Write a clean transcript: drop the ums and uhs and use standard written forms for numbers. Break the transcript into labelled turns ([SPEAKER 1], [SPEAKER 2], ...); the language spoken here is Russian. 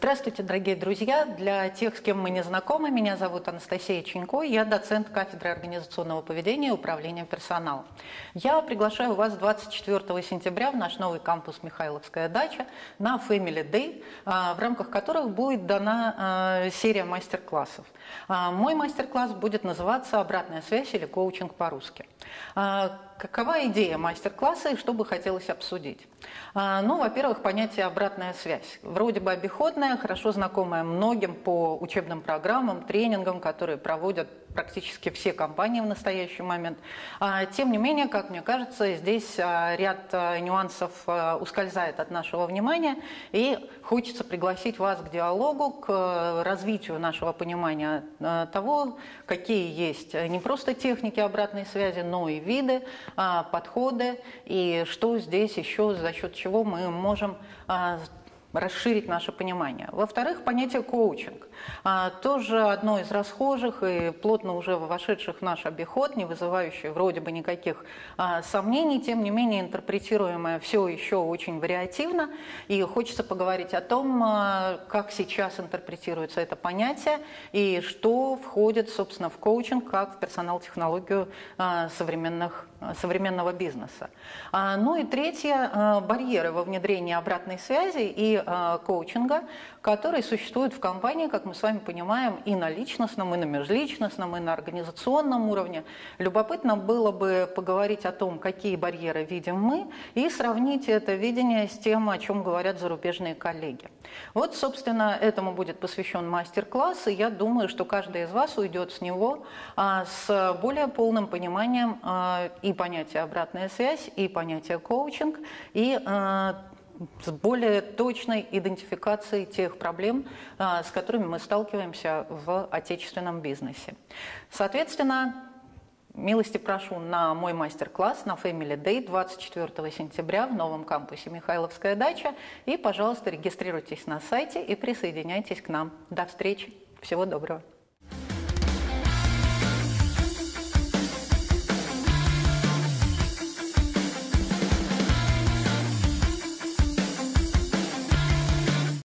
[SPEAKER 1] Здравствуйте, дорогие друзья! Для тех, с кем мы не знакомы, меня зовут Анастасия Чинько, я доцент кафедры организационного поведения и управления персоналом. Я приглашаю вас 24 сентября в наш новый кампус «Михайловская дача» на Family Day, в рамках которых будет дана серия мастер-классов. Мой мастер-класс будет называться «Обратная связь» или «Коучинг по-русски». Какова идея мастер-класса и что бы хотелось обсудить? Ну, во-первых, понятие «обратная связь». Вроде бы обиходное, хорошо знакомое многим по учебным программам, тренингам, которые проводят практически все компании в настоящий момент. Тем не менее, как мне кажется, здесь ряд нюансов ускользает от нашего внимания, и хочется пригласить вас к диалогу, к развитию нашего понимания того, какие есть не просто техники обратной связи, но и виды, подходы, и что здесь еще, за счет чего мы можем расширить наше понимание. Во-вторых, понятие коучинг. Тоже одно из расхожих и плотно уже вошедших в наш обиход, не вызывающее вроде бы никаких сомнений, тем не менее интерпретируемое все еще очень вариативно. И хочется поговорить о том, как сейчас интерпретируется это понятие и что входит, собственно, в коучинг, как в персонал-технологию современного бизнеса. Ну и третье, барьеры во внедрении обратной связи и коучинга, которые существуют в компании, как мы с вами понимаем, и на личностном, и на межличностном, и на организационном уровне. Любопытно было бы поговорить о том, какие барьеры видим мы, и сравнить это видение с тем, о чем говорят зарубежные коллеги. Вот, собственно, этому будет посвящен мастер-класс, и я думаю, что каждый из вас уйдет с него с более полным пониманием и понятия обратная связь, и понятия коучинг, и с более точной идентификацией тех проблем, с которыми мы сталкиваемся в отечественном бизнесе. Соответственно, милости прошу на мой мастер-класс на Family Day 24 сентября в новом кампусе «Михайловская дача». И, пожалуйста, регистрируйтесь на сайте и присоединяйтесь к нам. До встречи. Всего доброго.